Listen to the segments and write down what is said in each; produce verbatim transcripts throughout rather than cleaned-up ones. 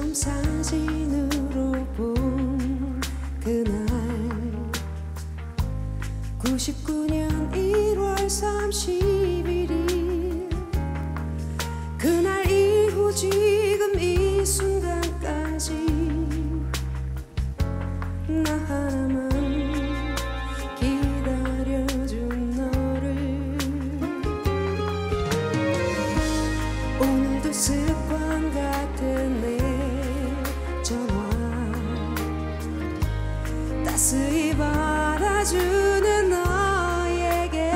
처음 사진으로 본 그날 구십구 년 일월 삼십일일 그날 이후 지금 이 순간까지 나 하나만 기다려준 너를 오늘도 습관 같은 내 전화 따스히 받아주는 너에게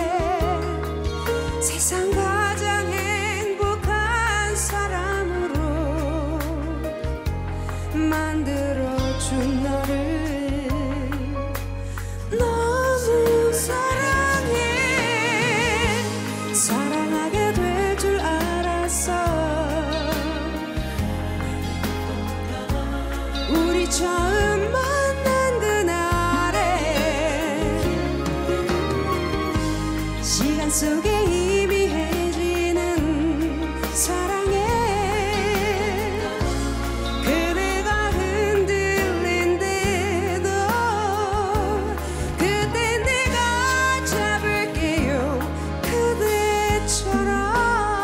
세상 가장 행복한 사람으로 만들어준 너를 너무 사랑해. 사랑하게 될 줄 알았어. 우리 처음 만난 그날에 시간 속에 희미해지는 사랑에 그대가 흔들린 데도 그때 내가 잡을게요. 그대처럼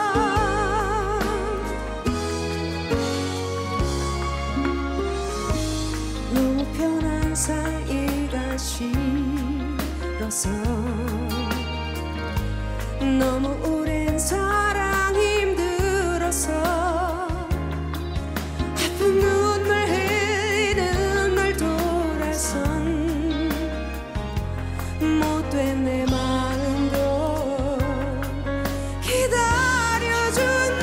너무 편한 사이가 싫어서 너무 오랜 사랑 힘들어서 아픈 눈물 흘리는 널 돌아선 못된 내 마음도 기다려준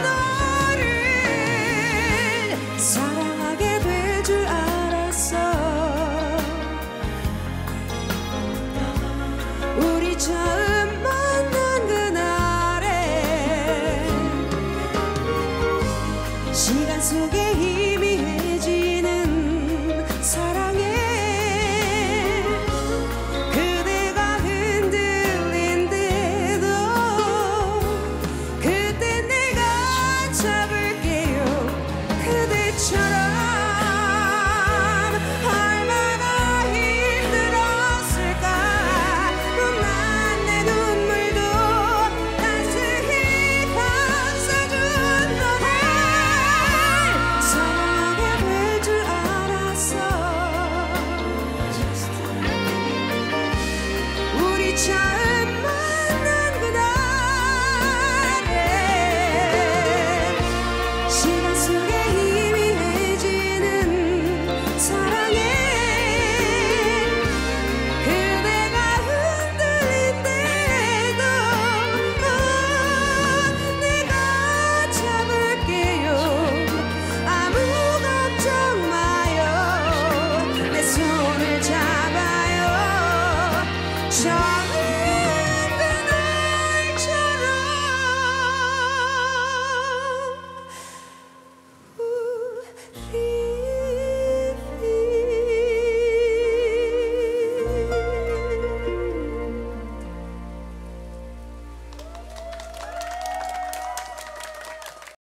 너를 사랑하게 될 줄 알았어. 우리 처음 만난 그날에 시간 속에 희미해지는 사랑에 그대가 흔들린 데도 그때 내가 잡을게요. 그대처럼 얼마나 힘들었을까. 못난 내 눈물도 따스히 감싸준 너를 사랑하게 될 줄 알았어. 우리 처음 만난 그날에 시간